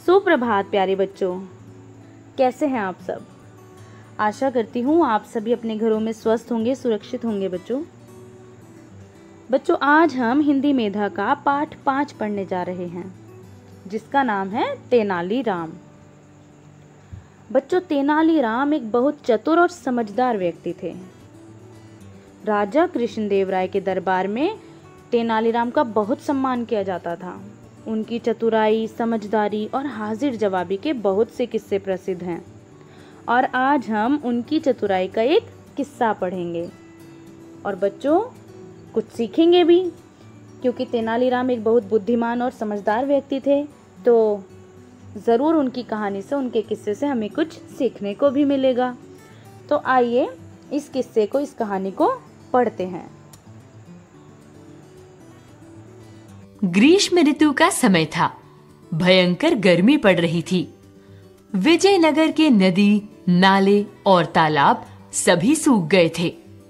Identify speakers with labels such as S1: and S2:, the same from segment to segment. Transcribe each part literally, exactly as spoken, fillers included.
S1: सुप्रभात प्यारे बच्चों, कैसे हैं आप सब। आशा करती हूँ आप सभी अपने घरों में स्वस्थ होंगे, सुरक्षित होंगे। बच्चों बच्चों आज हम हिंदी मेधा का पाठ पाँच पढ़ने जा रहे हैं, जिसका नाम है तेनाली राम। बच्चों तेनाली राम एक बहुत चतुर और समझदार व्यक्ति थे। राजा कृष्णदेव राय के दरबार में तेनालीराम का बहुत सम्मान किया जाता था। उनकी चतुराई, समझदारी और हाजिर जवाबी के बहुत से किस्से प्रसिद्ध हैं और आज हम उनकी चतुराई का एक किस्सा पढ़ेंगे और बच्चों कुछ सीखेंगे भी, क्योंकि तेनालीराम एक बहुत बुद्धिमान और समझदार व्यक्ति थे। तो ज़रूर उनकी कहानी से, उनके किस्से से हमें कुछ सीखने को भी मिलेगा। तो आइए इस किस्से को, इस कहानी को पढ़ते हैं।
S2: ग्रीष्म ऋतु का समय था। भयंकर गर्मी पड़ रही थी। विजयनगर के नदी, नाले और तालाब सभी सूख गए थे।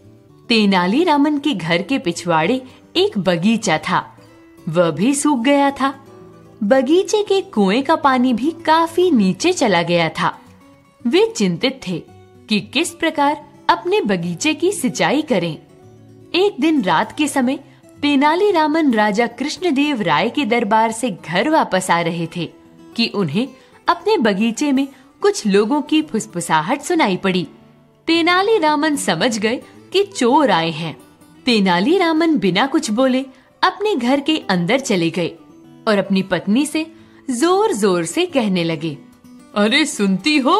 S2: तेनालीरामन के घर के पिछवाड़े एक बगीचा था, वह भी सूख गया था। बगीचे के कुएं का पानी भी काफी नीचे चला गया था। वे चिंतित थे कि किस प्रकार अपने बगीचे की सिंचाई करें। एक दिन रात के समय तेनालीरामन राजा कृष्णदेव राय के दरबार से घर वापस आ रहे थे कि उन्हें अपने बगीचे में कुछ लोगों की फुसफुसाहट सुनाई पड़ी। तेनालीरामन समझ गए कि चोर आए हैं। तेनालीरामन बिना कुछ बोले अपने घर के अंदर चले गए और अपनी पत्नी से जोर जोर से कहने लगे,
S3: अरे सुनती हो,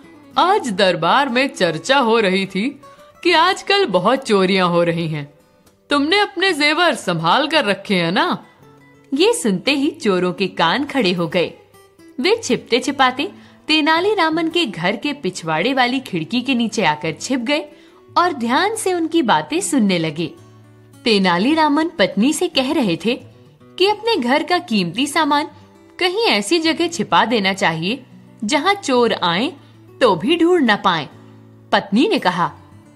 S3: आज दरबार में चर्चा हो रही थी कि आजकल बहुत चोरियां हो रही हैं। तुमने अपने जेवर संभाल कर रखे हैं ना?
S2: ये सुनते ही चोरों के कान खड़े हो गए। वे छिपते छिपाते तेनालीरामन के घर के पिछवाड़े वाली खिड़की के नीचे आकर छिप गए और ध्यान से उनकी बातें सुनने लगे। तेनालीरामन पत्नी से कह रहे थे कि अपने घर का कीमती सामान कहीं ऐसी जगह छिपा देना चाहिए जहां चोर आए तो भी ढूंढ न पाएं। पत्नी ने कहा,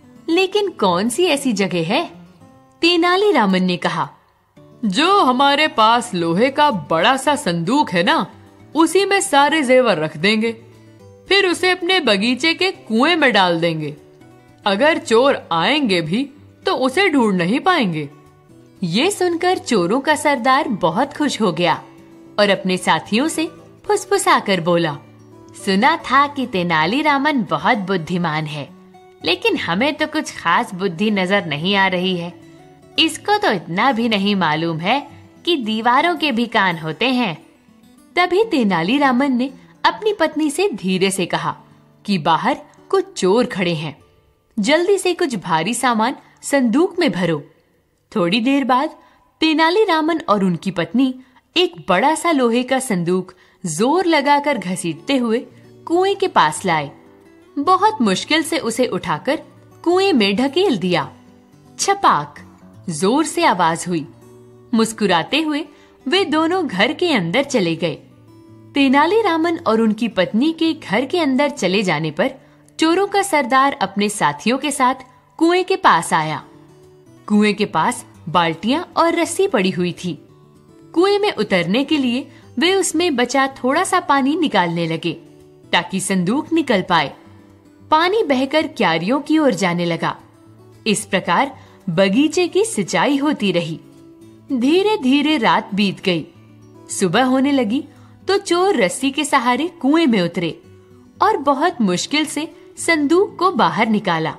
S2: लेकिन कौन सी ऐसी जगह है? तेनालीरामन ने कहा,
S3: जो हमारे पास लोहे का बड़ा सा संदूक है ना, उसी में सारे जेवर रख देंगे, फिर उसे अपने बगीचे के कुएं में डाल देंगे। अगर चोर आएंगे भी तो उसे ढूंढ नहीं पाएंगे।
S2: ये सुनकर चोरों का सरदार बहुत खुश हो गया और अपने साथियों से फुसफुसाकर बोला, सुना था कि तेनालीरामन बहुत बुद्धिमान है, लेकिन हमें तो कुछ खास बुद्धि नजर नहीं आ रही है। इसको तो इतना भी नहीं मालूम है कि दीवारों के भी कान होते हैं। तभी तेनालीरामन ने अपनी पत्नी से धीरे से कहा कि बाहर कुछ चोर खड़े हैं, जल्दी से कुछ भारी सामान संदूक में भरो। थोड़ी देर बाद तेनालीरामन और उनकी पत्नी एक बड़ा सा लोहे का संदूक जोर लगाकर घसीटते हुए कुएं के पास लाए। बहुत मुश्किल से उसे उठाकर कुएं में ढकेल दिया। छपाक जोर से आवाज हुई। मुस्कुराते हुए वे दोनों घर के अंदर चले गए। तेनालीरामन और उनकी पत्नी के घर के अंदर चले जाने पर चोरों का सरदार अपने साथियों के साथ कुएं के पास आया। कुएं के पास बाल्टियां और रस्सी पड़ी हुई थी। कुएं में उतरने के लिए वे उसमें बचा थोड़ा सा पानी निकालने लगे ताकि संदूक निकल पाए। पानी बहकर क्यारियों की ओर जाने लगा। इस प्रकार बगीचे की सिंचाई होती रही। धीरे धीरे रात बीत गई। सुबह होने लगी तो चोर रस्सी के सहारे कुएं में उतरे और बहुत मुश्किल से संदूक को बाहर निकाला।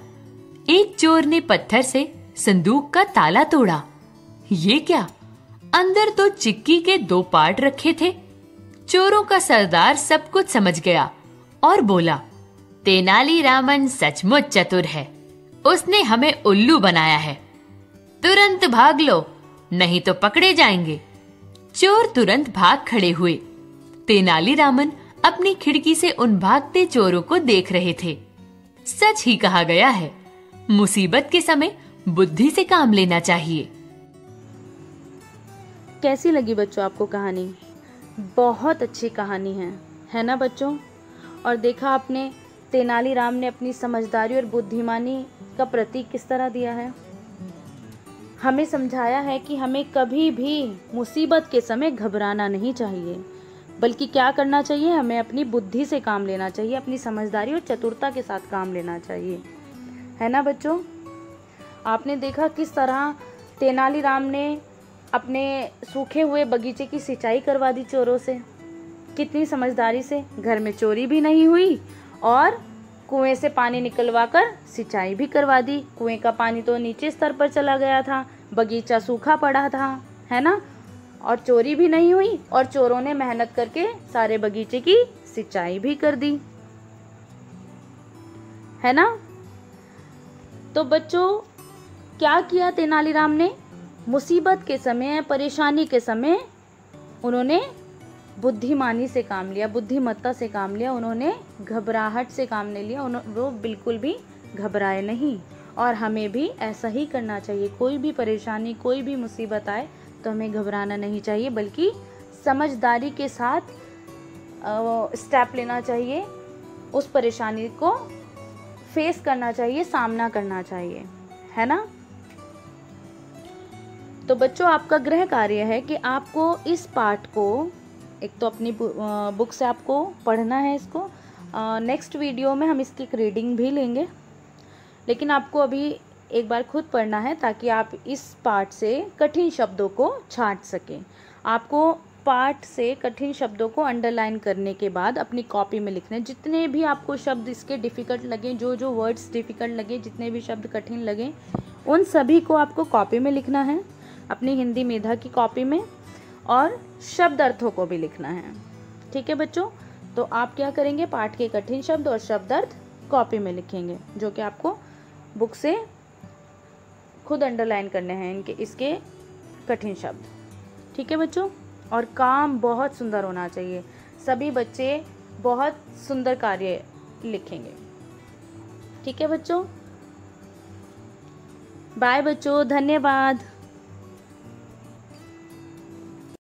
S2: एक चोर ने पत्थर से संदूक का ताला तोड़ा। ये क्या? अंदर तो चिक्की के दो पार्ट रखे थे। चोरों का सरदार सब कुछ समझ गया और बोला, तेनालीरामन सचमुच चतुर है, उसने हमें उल्लू बनाया है। तुरंत भाग लो, नहीं तो पकड़े जाएंगे। चोर तुरंत भाग खड़े हुए। तेनालीरामन अपनी खिड़की से उन भागते चोरों को देख रहे थे। सच ही कहा गया है, मुसीबत के समय बुद्धि से काम लेना चाहिए।
S1: कैसी लगी बच्चों आपको कहानी? बहुत अच्छी कहानी है, है ना बच्चों? और देखा आपने तेनालीराम ने अपनी समझदारी और बुद्धिमानी का प्रतीक किस तरह दिया है। हमें समझाया है कि हमें कभी भी मुसीबत के समय घबराना नहीं चाहिए, बल्कि क्या करना चाहिए, हमें अपनी बुद्धि से काम लेना चाहिए, अपनी समझदारी और चतुरता के साथ काम लेना चाहिए, है ना बच्चों। आपने देखा किस तरह तेनालीराम ने अपने सूखे हुए बगीचे की सिंचाई करवा दी चोरों से, कितनी समझदारी से। घर में चोरी भी नहीं हुई और कुएं से पानी निकलवा कर सिंचाई भी करवा दी। कुएं का पानी तो नीचे स्तर पर चला गया था, बगीचा सूखा पड़ा था, है ना, और चोरी भी नहीं हुई और चोरों ने मेहनत करके सारे बगीचे की सिंचाई भी कर दी, है ना। तो बच्चों क्या किया तेनालीराम ने, मुसीबत के समय, परेशानी के समय उन्होंने बुद्धिमानी से काम लिया, बुद्धिमत्ता से काम लिया, उन्होंने घबराहट से काम नहीं लिया, वो बिल्कुल भी घबराए नहीं। और हमें भी ऐसा ही करना चाहिए। कोई भी परेशानी, कोई भी मुसीबत आए तो हमें घबराना नहीं चाहिए, बल्कि समझदारी के साथ स्टेप लेना चाहिए, उस परेशानी को फेस करना चाहिए, सामना करना चाहिए, है ना। तो बच्चों आपका गृह कार्य है कि आपको इस पाठ को, एक तो अपनी बुक से आपको पढ़ना है इसको, नेक्स्ट वीडियो में हम इसकी एक रीडिंग भी लेंगे, लेकिन आपको अभी एक बार खुद पढ़ना है ताकि आप इस पाठ से कठिन शब्दों को छांट सकें। आपको पाठ से कठिन शब्दों को अंडरलाइन करने के बाद अपनी कॉपी में लिखने, जितने भी आपको शब्द इसके डिफ़िकल्ट लगे, जो जो वर्ड्स डिफ़िकल्ट लगे, जितने भी शब्द कठिन लगे, उन सभी को आपको कॉपी में लिखना है, अपनी हिंदी मेधा की कॉपी में, और शब्द अर्थों को भी लिखना है, ठीक है बच्चों। तो आप क्या करेंगे, पाठ के कठिन शब्द और शब्द अर्थ कॉपी में लिखेंगे, जो कि आपको बुक से खुद अंडरलाइन करने हैं इनके इसके कठिन शब्द, ठीक है बच्चों। और काम बहुत सुंदर होना चाहिए, सभी बच्चे बहुत सुंदर कार्य लिखेंगे, ठीक है बच्चों। बाय बच्चों, धन्यवाद।